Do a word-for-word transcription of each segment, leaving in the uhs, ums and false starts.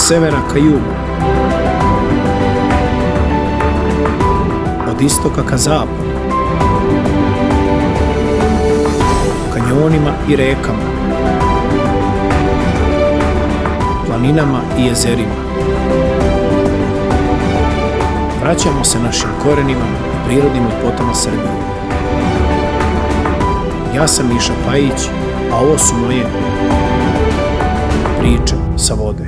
severa ka jugu, od istoka ka zapadu, kanjonima i rekama, planinama i jezerima. Vraćamo se našim korenima i prirodnim ljepotama Srbije. Ja sam Miša Pajić, a ovo su moje priče sa vode.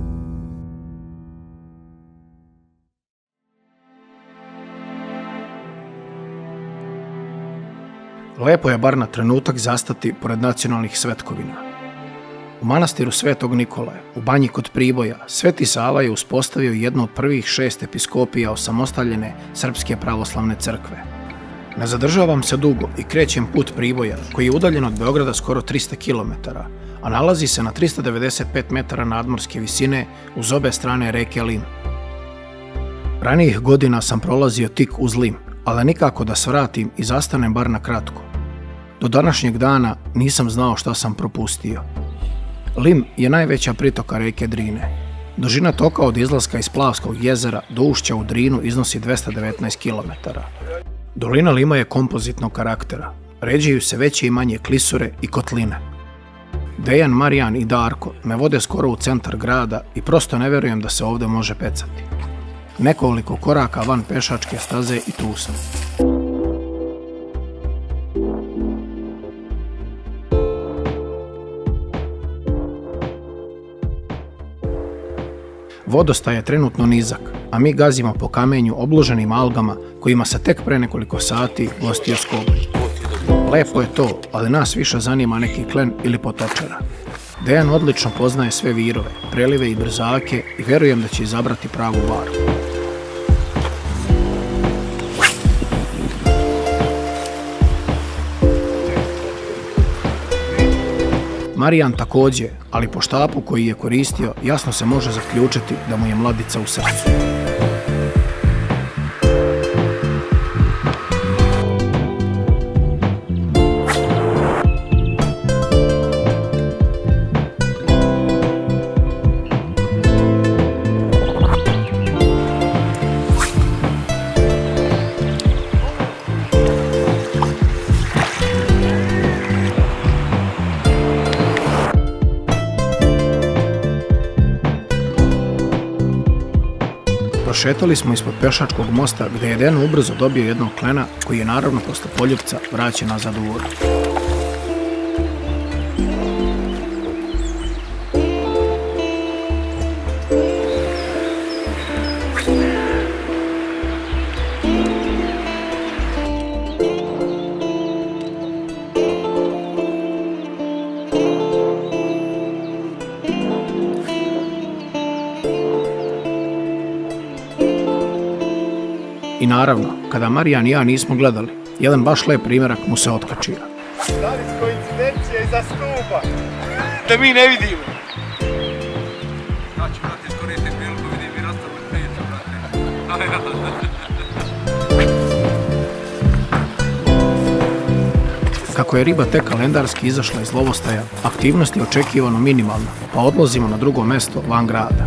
Lepo je bar na trenutak zastati pored nacionalnih svetkovina. U manastiru Svetog Nikolaja, u Banji kod Priboja, Sveti Sava je uspostavio jednu od prvih šest episkopija osamostaljene Srpske pravoslavne crkve. Ne zadržavam se dugo i krećem put Priboja, koji je udaljen od Beograda skoro trista kilometara, a nalazi se na trista devedeset pet metara nadmorske visine uz obe strane reke Lim. Ranijih godina sam prolazio tik uz Lim, ali nikako da svratim i zastanem bar na kratko. Do današnjeg dana nisam znao šta sam propustio. Lim je najveća pritoka reke Drine. Dužina toka od izlaska iz Plavskog jezera do ušća u Drinu iznosi dvesta devetnaest kilometara. Dolina Lima je kompozitnog karaktera. Ređaju se veće i manje klisure i kotline. Dejan, Marijan i Darko me vode skoro u centar grada i prosto ne verujem da se ovde može pecati. Nekoliko koraka van pešačke staze i tu sam. Vodostaj je trenutno nizak, a mi gazimo po kamenju obloženim algama kojima se tek pre nekoliko sati gostio Skobalj. Lepo je to, ali nas više zanima neki klen ili potočara. Dejan odlično poznaje sve virove, prelive i brzake i verujem da će izabrati pravu varu. Marijan takođe, ali po štapu koji je koristio, jasno se može zaključiti da mu je mladica u srcu. Prošetali smo ispod pešačkog mosta gde je Dejan ubrzo dobio jednog klena koji je naravno posle poljupca vraćen nazad u vodu. I naravno, kada Marijan i ja nismo gledali, jedan baš lep primjerak mu se otkačio. Da li s koincidencija iza stupa? Da mi ne vidimo. Znači, brate, iskoristim priliku, vidim i rastavljati priča, brate. Kako je riba tek kalendarski izašla iz lovostaja, aktivnost je očekivano minimalna, pa odlazimo na drugo mesto van grada.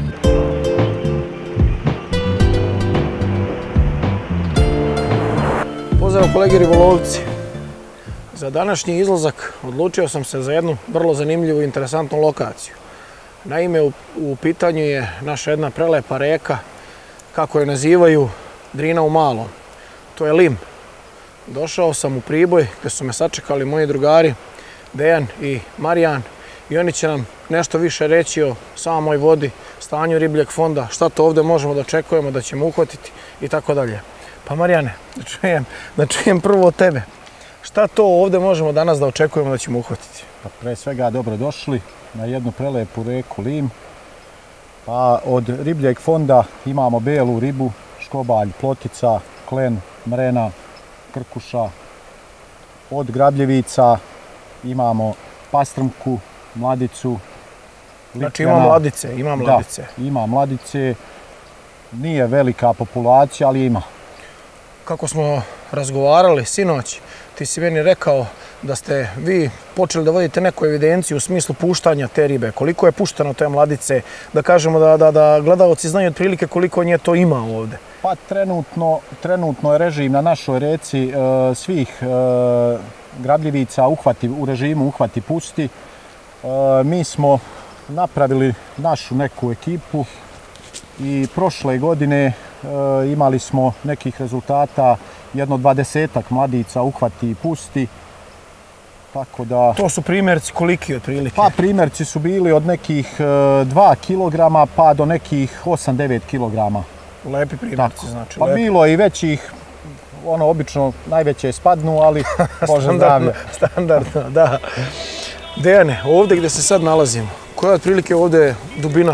Pozdrav kolegi ribolovci. Za današnji izlazak odlučio sam se za jednu vrlo zanimljivu i interesantnu lokaciju. Naime, u, u pitanju je naša jedna prelepa reka, kako je nazivaju Drina u malom. To je Lim. Došao sam u Priboj gde su me sačekali moji drugari Dejan i Marijan i oni će nam nešto više reći o samoj vodi, stanju ribljeg fonda, šta to ovde možemo da očekujemo da ćemo uhvatiti i tako dalje. Pa Marijane, da čujem, da čujem prvo od tebe. Šta to ovde možemo danas da očekujemo da ćemo uhvatiti? Pa pre svega dobrodošli na jednu prelepu reku Lim. Pa od ribljeg fonda imamo belu ribu, škobalj, plotica, klen, mrena, krkuša. Od grabljevica imamo pastrmku, mladicu. Znači ima mladice, ima mladice. Da, ima mladice. Nije velika populacija, ali ima. Kako smo razgovarali sinoć, ti si meni rekao da ste vi počeli da vodite neku evidenciju u smislu puštanja te ribe. Koliko je pušteno te mladice? Da kažemo da, da, da gledalci znaju otprilike koliko nje to ima ovde. Pa trenutno, trenutno je režim na našoj reci e, svih e, grabljivica uhvati, u režimu uhvati pusti. E, mi smo napravili našu neku ekipu i prošle godine e, imali smo nekih rezultata, jedno dvadesetak mladica uhvati i pusti. Tako da... To su primjerci koliki otprilike? Pa primjerci su bili od nekih e, dva kilograma pa do nekih osam do devet kilograma. Lepi primjerci, znači. Pa lepi. Bilo i većih, ono obično najveće spadnu, ali Bože zdravlje. Standardno, da. Dejane, ovdje gdje se sad nalazimo, koja je otprilike ovdje dubina?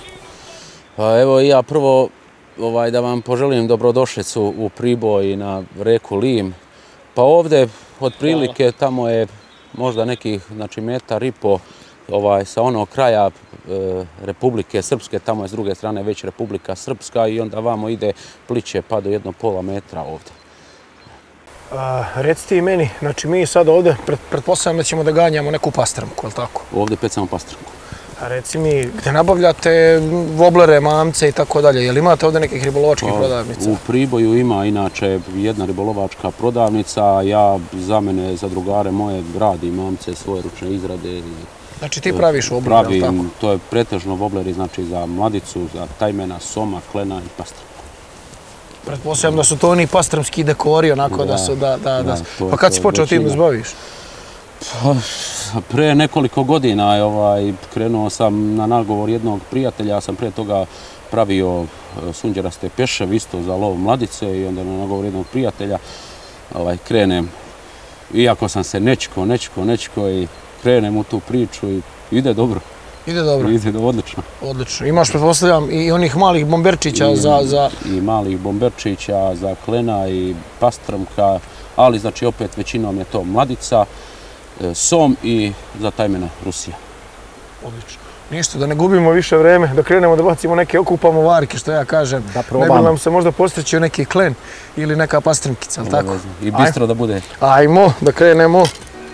Pa evo ja prvo ovaj, da vam poželim dobrodošlicu u Priboj na reku Lim. Pa ovdje otprilike tamo je možda nekih znači, metar i po ovaj, sa onog kraja e, Republike Srpske, tamo je s druge strane već Republika Srpska i onda vamo ide pliće pa do jedno pola metra ovdje. A, recite i meni, znači mi sad ovdje pret, pretpostavljam da ćemo da ganjamo neku pastrmku, je li tako? Ovdje pecamo pastrmku. A reci mi, gdje nabavljate voblere, mamce i tako dalje, je li imate ovdje nekih ribolovačkih pa, prodavnica? U Priboju ima inače jedna ribolovačka prodavnica, ja za mene, za drugare moje radim mamce svoje ručne izrade. Znači ti praviš voblere, pravim, je li tako? To je pretežno vobleri, znači za mladicu, za tajmena, soma, klena i pastrmku. Pretpostavljam da su to oni pastrmski dekori, onako da, da su, da, da, da. da pa kad si počeo tim da zbaviš? Pa, pre nekoliko godina je, ovaj, krenuo sam na nagovor jednog prijatelja, ja sam prije toga pravio sunđeraste pešev isto za lov mladice i onda na nagovor jednog prijatelja ovaj, krenem, iako sam se nečko, nečko, nečko i krenem u tu priču i ide dobro. Ide dobro? Ide odlično. Odlično. Imaš, pretpostavljam, i onih malih bomberčića I, za, za... I malih bomberčića za klena i pastrmka, ali znači opet većinom je to mladica, som i za tajmena Rusija. Odlično. Ništa, da ne gubimo više vreme, da krenemo da bacimo neke, okupamo varke, što ja kažem. Da probamo. Ne bi nam se možda postričio neki klen ili neka pastrmkica, ali tako? I bistro da bude. Ajmo, da krenemo.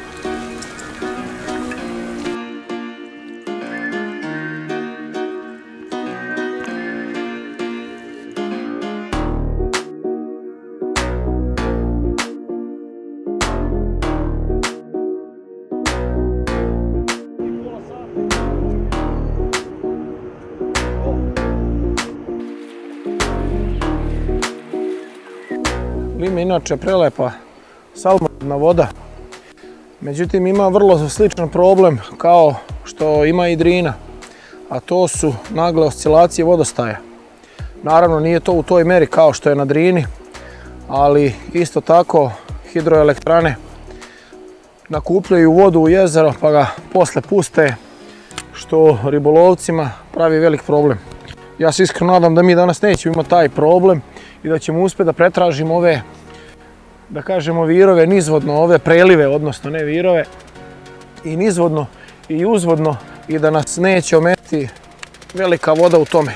Lim je inače prelepa salmonidna voda, međutim ima vrlo sličan problem kao što ima i Drina, a to su nagle oscilacije vodostaja. Naravno nije to u toj meri kao što je na Drini, ali isto tako hidroelektrane nakupljaju vodu u jezero pa ga posle puste, što ribolovcima pravi velik problem. Ja se iskreno nadam da mi danas nećemo imati taj problem i da ćemo uspjeti da pretražimo ove, da kažemo, virove nizvodno, ove prelive, odnosno ne virove, i nizvodno i uzvodno i da nas neće ometiti velika voda u tome.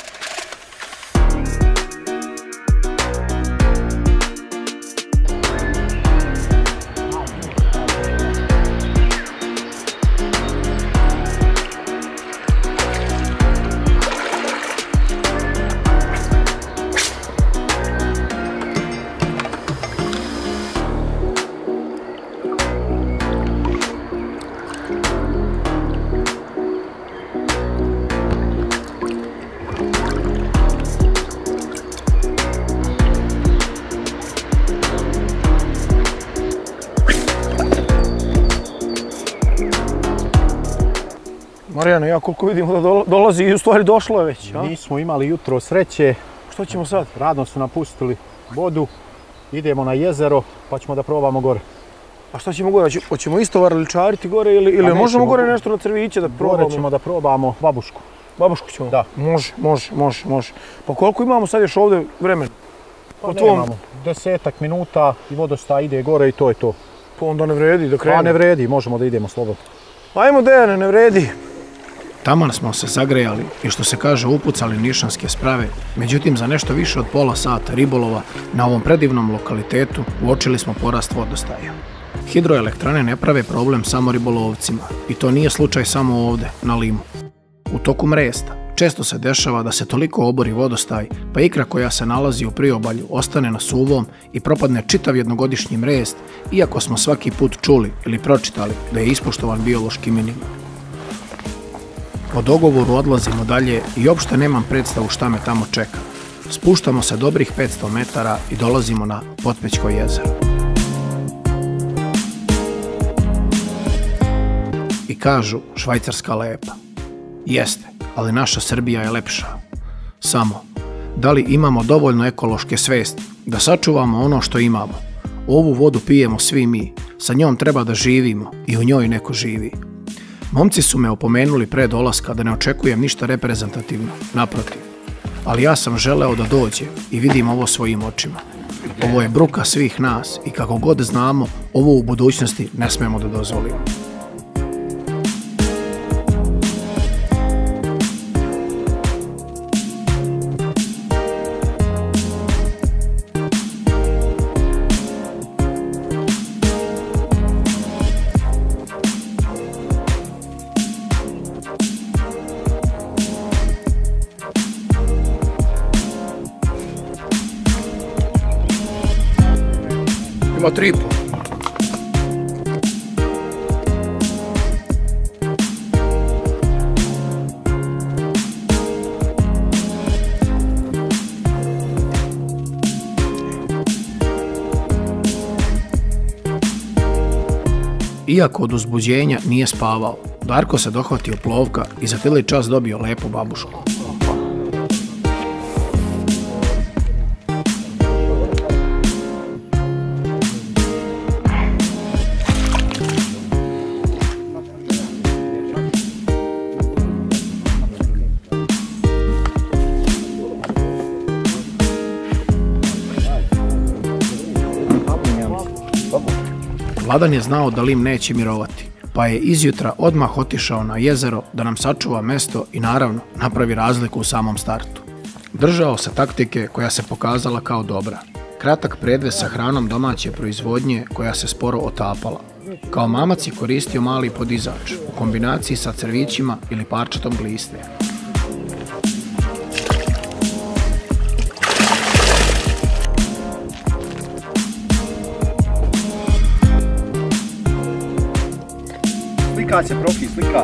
Marijane, ja koliko vidimo da dolazi i u stvari došlo je već. A? Nismo imali jutro sreće. Što ćemo sad? Radno su napustili vodu. Idemo na jezero pa ćemo da probamo gore. A šta ćemo gore? Hoćemo isto varličariti gore ili, ili možemo gore nešto na crviće da probamo? Gore ćemo da probamo babušku. Babušku ćemo? Da. Može, može, može, može. Pa koliko imamo sad još ovdje vremena? Pa nemamo. Desetak minuta i vodostaj ide gore i to je to. Pa onda ne vredi da krenemo. Pa ne vredi, možemo da idemo slobodno. Ajmo Dejane, ne vredi. Taman smo se zagrejali i što se kaže upucali nišanske sprave, međutim za nešto više od pola sata ribolova na ovom predivnom lokalitetu uočili smo porast vodostaja. Hidroelektrane ne prave problem samo ribolovcima i to nije slučaj samo ovde, na Limu. U toku mresta često se dešava da se toliko obori vodostaj, pa ikra koja se nalazi u priobalju ostane na suvom i propadne čitav jednogodišnji mrest, iako smo svaki put čuli ili pročitali da je ispoštovan biološki minimum. Po dogovoru odlazimo dalje i uopšte nemam predstavu šta me tamo čeka. Spuštamo se dobrih petsto metara i dolazimo na Potpećko jezero. I kažu, Švajcarska lepa. Jeste, ali naša Srbija je lepša. Samo, da li imamo dovoljno ekološke svesti da sačuvamo ono što imamo? Ovu vodu pijemo svi mi, sa njom treba da živimo i u njoj neko živi. Momci su me opomenuli pre dolaska da ne očekujem ništa reprezentativno, naprotiv. Ali ja sam želeo da dođem i vidim ovo svojim očima. Ovo je bruka svih nas i kako god znamo, ovo u budućnosti ne smemo da dozvolimo. Ima tri po. Iako od uzbuđenja nije spavao, Darko se dohvatio plovka i za cijeli čas dobio lepu babušku. Vladan je znao da Lim neće mirovati, pa je izjutra odmah otišao na jezero da nam sačuva mesto i naravno napravi razliku u samom startu. Držao se taktike koja se pokazala kao dobra. Kratak predves sa hranom domaće proizvodnje koja se sporo otapala. Kao mamac je koristio mali podizač u kombinaciji sa crvićima ili parčetom gliste. Slika se, profi, slika.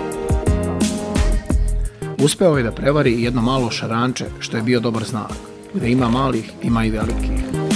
Uspeo je da prevari jedno malo šaranče, što je bio dobar znak. Gde ima malih, ima i velikih.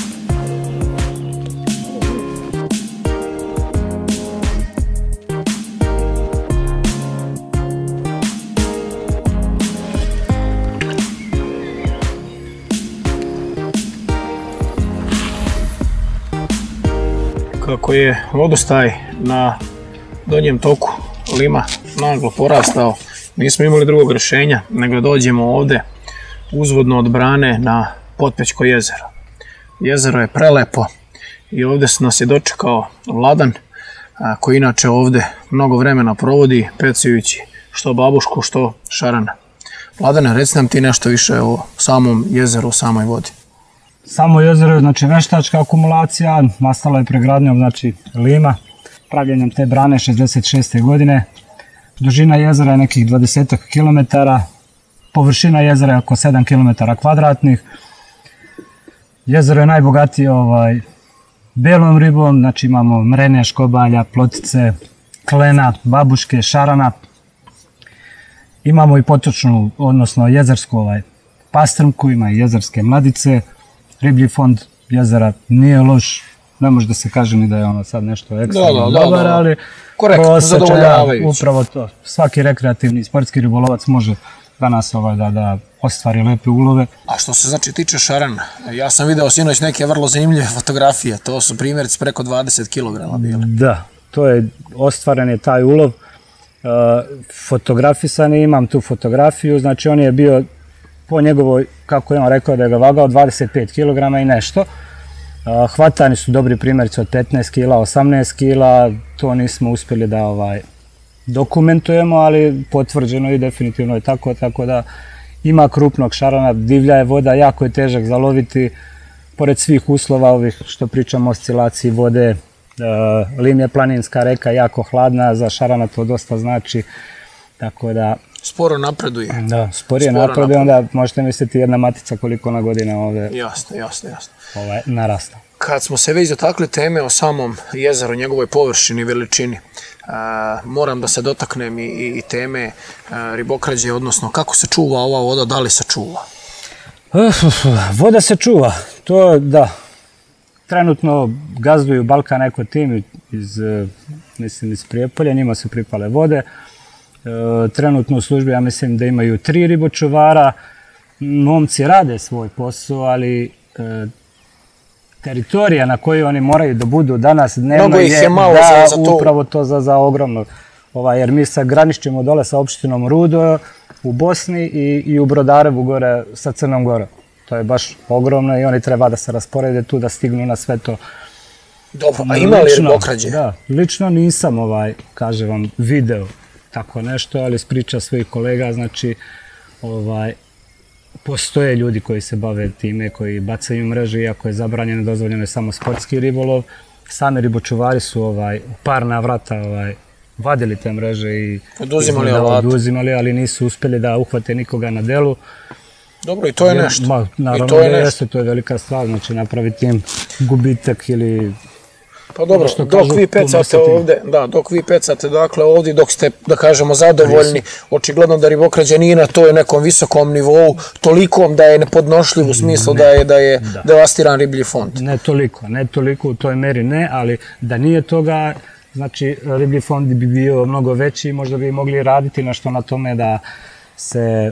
Kako je vodostaj na donjem toku Lima naglo porastao, nismo imali drugog rješenja nego da dođemo ovde uzvodno od brane na Potpećko jezero. Jezero je prelepo i ovde nas je dočekao Vladan, koji inače ovde mnogo vremena provodi pecajući što babušku, što šarana. Vladane, reci nam ti nešto više o samom jezeru, o samoj vodi. Samo jezero je znači veštačka akumulacija, nastala je pregradnjom znači Lima, pravljenjem te brane šezdeset šeste. godine. Dužina jezera je nekih dvadeset kilometara, površina jezera je oko sedam kilometara kvadratnih. Jezero je najbogatije ovaj, belom ribom, znači imamo mrene, škobalja, plotice, klena, babuške, šarana. Imamo i potočnu, odnosno jezersku ovaj, pastrmku, ima i jezerske mladice. Riblji fond jezera nije loš, ne može da se kaže ni da je ono sad nešto ekstra dobar, ali prosječan, upravo to. Svaki rekreativni sportski ribolovac može danas ovaj, da, da ostvari lepe ulove. A što se znači tiče šarana, ja sam video sinoć neke vrlo zanimljive fotografije, to su primjerice preko dvadeset kilograma bile. Da, to je, ostvaren je taj ulov, uh, fotografisan je, imam tu fotografiju, znači on je bio po njegovoj, kako je on rekao da je ga vagao, dvadeset pet kilograma i nešto. Hvatani su dobri primjerice od petnaest kila, osamnaest kila, to nismo uspjeli da ovaj, dokumentujemo, ali potvrđeno i definitivno je tako, tako da ima krupnog šarana, divlja je voda, jako je težak zaloviti, pored svih uslova ovih što pričamo o oscilaciji vode, Lim je planinska reka, jako hladna, za šarana to dosta znači, tako da... Sporo napreduje. Da, sporije napreduje, onda možete misliti jedna matica koliko ona godina ovde... Jasno, jasno, jasno. Ovaj, narasta. Kad smo se već dotakli teme o samom jezeru, njegovoj površini i veličini, moram da se dotaknem i teme ribokrađe, odnosno kako se čuva ova voda, da li se čuva? Voda se čuva, to da. Trenutno gazduju Balkan Eko tim iz, mislim, iz Prijepolja, njima su pripale vode. Trenutno u službi, ja mislim da imaju tri ribočuvara. Momci rade svoj posao, ali teritorija na kojoj oni moraju da budu danas dnevno je, je malo da, za, za to. Upravo to za, za ogromno. Ovaj, jer mi se graničimo dole sa opštinom Rudo u Bosni i, i u Brodarevu gore sa Crnom Gorom. To je baš ogromno i oni treba da se rasporede tu, da stignu na sve to. Dobro, a ima li ribokrađe? Da, lično nisam, ovaj, kaže vam, video tako nešto, ali s priča svojih kolega, znači, ovaj, postoje ljudi koji se bave time, koji bacaju mreže, iako je zabranjeno, dozvoljeno je samo sportski ribolov. Sami ribočuvari su ovaj, par navrata ovaj, vadili te mreže i oduzimali, oduzimali, ali nisu uspjeli da uhvate nikoga na delu. Dobro, i to je nešto. Ma, naravno, I to je da nešto. Jeste, to je velika stvar, znači napraviti im gubitak ili... Pa dobro, dok kažu, vi pecate ovde, da, dok vi pecate, dakle, ovdje, dok ste, da kažemo, zadovoljni, očigledno da ribokrađa nije na toj nekom visokom nivou, tolikom da je nepodnošljiv u smislu ne, da je, da je da. devastiran riblji fond. Ne toliko, ne toliko u toj meri ne, ali da nije toga, znači, riblji fond bi bio mnogo veći, možda bi mogli raditi nešto na tome da se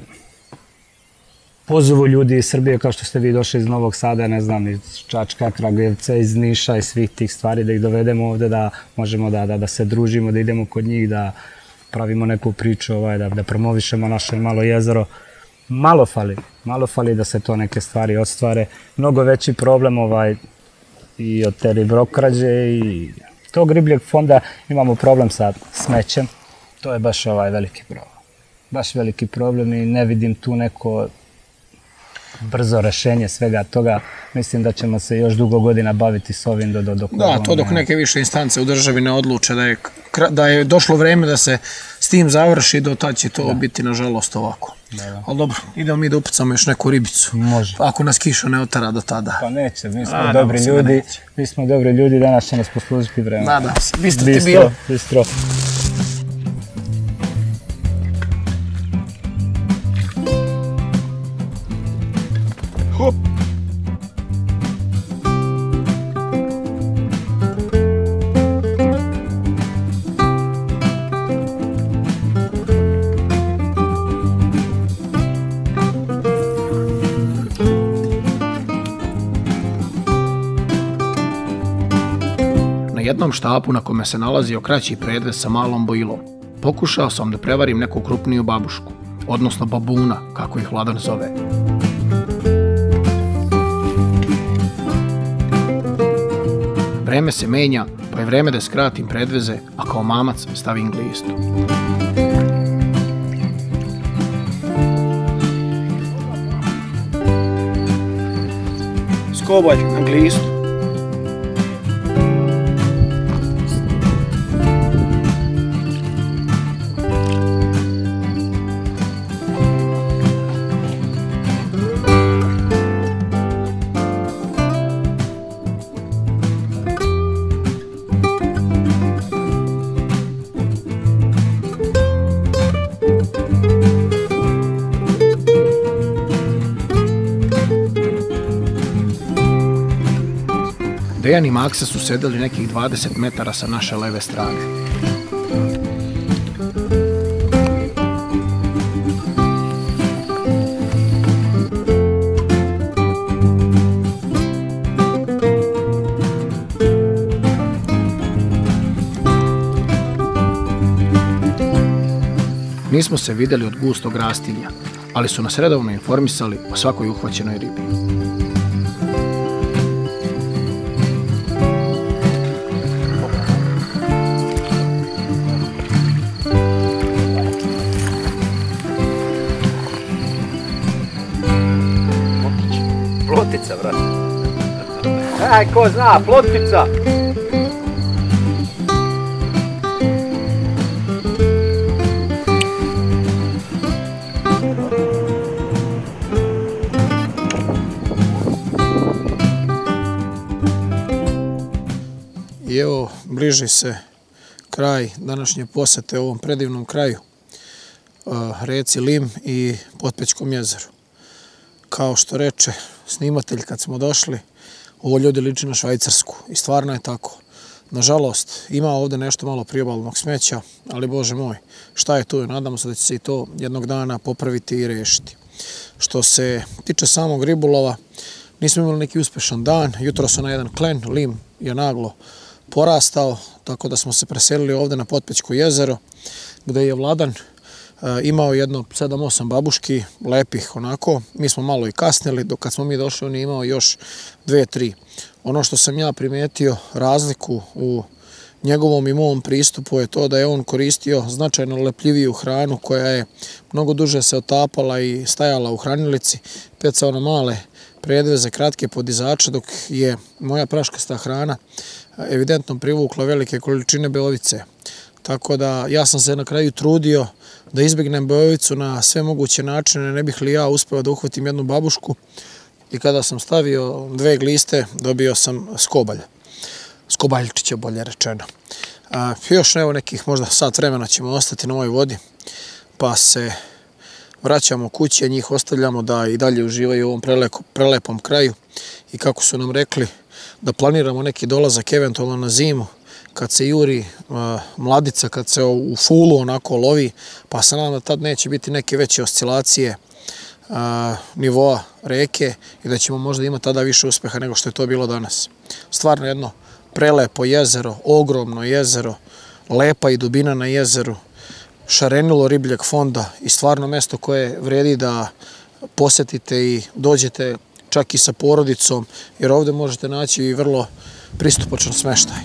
pozovu ljudi iz Srbije, kao što ste vi došli iz Novog Sada, ne znam, iz Čačka, Kragujevca, iz Niša i svih tih stvari, da ih dovedemo ovde, da možemo da, da, da se družimo, da idemo kod njih, da pravimo neku priču, ovaj, da, da promovišemo naše malo jezero. Malo fali, malo fali da se to neke stvari ostvare. Mnogo veći problem ovaj, i od te ribokrađe i tog ribljeg fonda imamo problem sa smećem. To je baš ovaj veliki problem. Baš veliki problem i ne vidim tu neko brzo rešenje svega toga. Mislim da ćemo se još dugo godina baviti s ovim do do dok... Da, to dok neke više instance u državi ne odluče da je, da je došlo vreme da se s tim završi, do tad će to da. biti, nažalost, ovako. Da, da. Ali dobro, idemo mi da upucamo još neku ribicu. Može. Ako nas kiša ne otara do tada. Pa neće, mi smo A, dobri ljudi. Mi smo dobri ljudi, danas će nas poslužiti vreme. Nadam se, bistro ti bilo. Bistro. Hop. Na jednom štapu na kome se nalazio kraći predvez sa malom bojilom, pokušao sam da prevarim neku krupniju babušku, odnosno babuna, kako ih Vladan zove. Vreme se menja, pa je vreme da skratim predveze, a kao mamac stavim glistu. Skobalj na glistu. Dejan i Maksa su sedeli nekih dvadeset metara sa naše leve strane. Nismo se videli od gustog rastinja, ali su nas redovno informisali o svakoj uhvaćenoj ribi. Plotica, brate. Aj, ko zna, plotica! I evo, bliži se kraj današnje posete ovom predivnom kraju, reci Lim i Potpećkom jezeru. Kao što reče snimatelj kad smo došli, ovo ljudi liči na Švajcarsku i stvarno je tako. Nažalost, ima ovdje nešto malo priobalnog smeća, ali Bože moj, šta je tu? Nadamo se da će se i to jednog dana popraviti i rešiti. Što se tiče samog ribolova, nismo imali neki uspešan dan. Jutro sam na jedan klen, Lim je naglo porastao, tako da smo se preselili ovdje na Potpećko jezero, gdje je Vladan imao jedno sedam osam babuški, lepih onako. Mi smo malo i kasnili, dok kad smo mi došli on je imao još dve tri. Ono što sam ja primetio razliku u njegovom i mom pristupu je to da je on koristio značajno lepljiviju hranu koja je mnogo duže se otapala i stajala u hranilici, pecao na male predveze, kratke podizače, dok je moja praškasta hrana evidentno privukla velike količine beovice. Tako da ja sam se na kraju trudio da izbjegnem beovicu na sve moguće načine, ne bih li ja uspeo da uhvatim jednu babušku i kada sam stavio dve gliste dobio sam skobalj. Skobaljčića bolje rečeno. A, još evo nekih možda sat vremena ćemo ostati na ovoj vodi pa se vraćamo kući, a njih ostavljamo da i dalje uživaju u ovom prelepom kraju i kako su nam rekli da planiramo neki dolazak eventualno na zimu kad se juri mladica, kad se u fulu onako lovi, pa se nadam da tad neće biti neke veće oscilacije nivoa reke i da ćemo možda imati tada više uspeha nego što je to bilo danas. Stvarno jedno prelepo jezero, ogromno jezero, lepa i dubina na jezeru, šarenilo ribljeg fonda i stvarno mesto koje vredi da posetite i dođete čak i sa porodicom, jer ovdje možete naći i vrlo pristupačan smeštaj.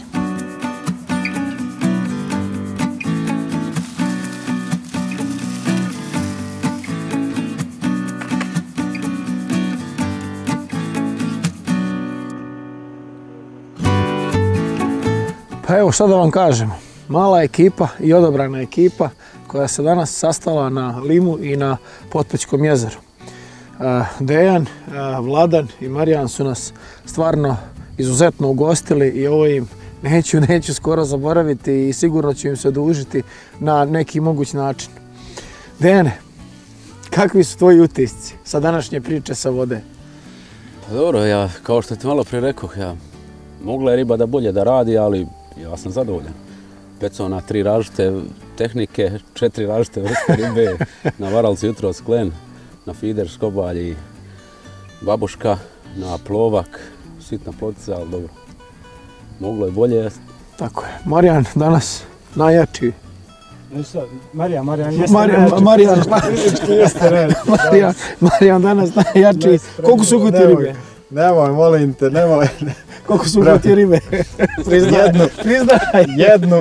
Pa evo šta da vam kažem, mala ekipa i odabrana ekipa koja se danas sastala na Limu i na Potpećkom jezeru. Dejan, Vladan i Marijan su nas stvarno izuzetno ugostili i ovo im neću, neću skoro zaboraviti i sigurno ću im se odužiti na neki moguć način. Dejane, kakvi su tvoji utisci sa današnje priče sa vode? Pa dobro, ja, kao što ti malo prije rekao, ja, mogla je riba da bolje da radi, ali ja sam zadovoljan. Pecao na tri različite tehnike, četiri različite vrste ribe, na varalcu jutro sklen, na fider, skobalj i babuška, na plovak, sitna plotica, ali dobro. Moglo je bolje. Tako je. Marijan danas najjači. Marijan, Marijan jeste Marijan, Marijan, Marijan, Marijan danas najjači. Koliko su uhvatili ribe? Nemoj, molim te, nemoj. Koliko su uhvatili ribe? Jednu. Priznaj. Jednu.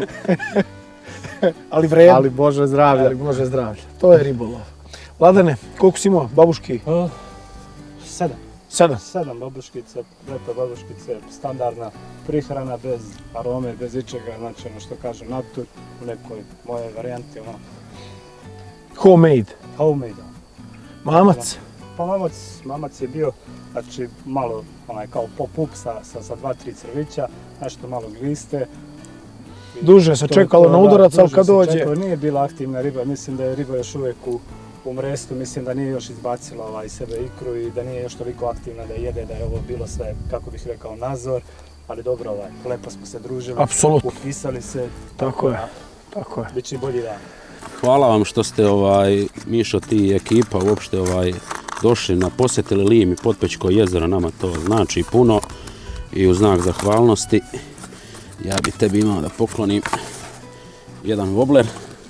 Ali vredno. Ali Bože zdravlje. Ali Bože zdravlje. To je ribolov. Vladane, koliko si imao babuški? Sedam. Sedam? Sedam babuškice, lepe babuškice, standardna prihrana, bez arome, bez ičega, znači ono što kažem, natur u nekoj moje varijanti, ono... Homemade? Homemade. Mamac? Pa mamac, mamac je bio, znači malo onaj kao pop-up sa, sa, sa dva, tri crvića, nešto malo gliste. Duže se čekalo na udarac, ali kad dođe... Čekalo, nije bila aktivna riba, mislim da je riba još uvijek u, u mrestu, mislim da nije još izbacila ovaj sebe ikru i da nije još toliko aktivna da jede, da je ovo bilo sve, kako bih rekao, nazor, ali dobro, ovaj, lepo smo se družili, apsolutno, upisali se. Tako je, tako je. Biće i bolji dan. Hvala vam što ste, ovaj, Mišo, ti i ekipa uopšte ovaj, došli na posjetili Lim i Potpećko jezero, nama to znači puno i u znak zahvalnosti ja bi tebi imao da poklonim jedan wobler.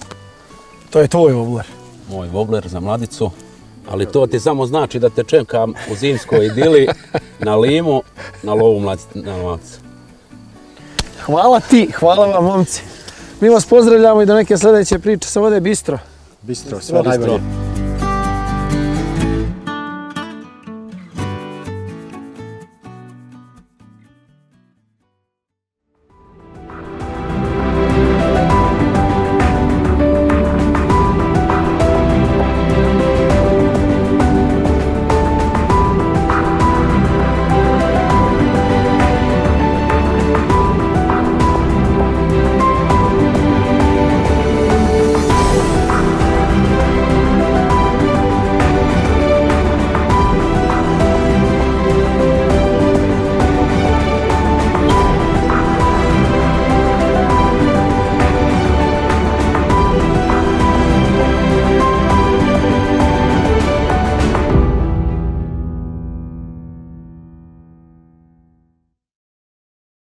To je tvoj wobler. Moj wobler za mladicu, ali to ti samo znači da te čekam u zimskoj idili na Limu na lovu mladicu. Hvala ti, hvala vam momci. Mi vas pozdravljamo i do neke sljedeće priče sa vode Bistro. Bistro, sve najbolje.